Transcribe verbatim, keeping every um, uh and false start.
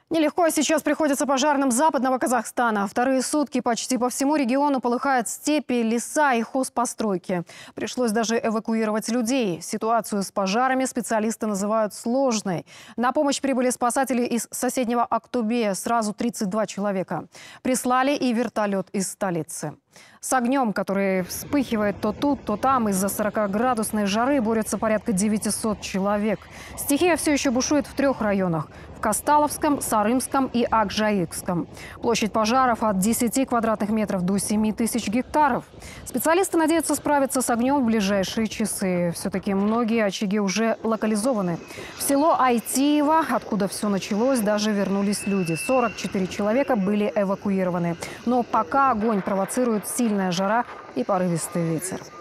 Нелегко сейчас приходится пожарным западного Казахстана. Вторые сутки почти по всему региону полыхают степи, леса и хозпостройки. Пришлось даже эвакуировать людей. Ситуацию с пожарами специалисты называют сложной. На помощь прибыли спасатели из соседнего Актубе. Сразу тридцать два человека. Прислали и вертолет из столицы. С огнем, который вспыхивает то тут, то там, из-за сорокаградусной жары борются порядка девятисот человек. Стихия все еще бушует в трех районах – в Касталовском, Сарымском и Акжаикском. Площадь пожаров от десяти квадратных метров до семи тысяч гектаров. Специалисты надеются справиться с огнем в ближайшие часы. Все-таки многие очаги уже локализованы. В село Айтиево, откуда все началось, даже вернулись люди. сорок четыре человека были эвакуированы. Но пока огонь провоцирует сильная жара и порывистый ветер.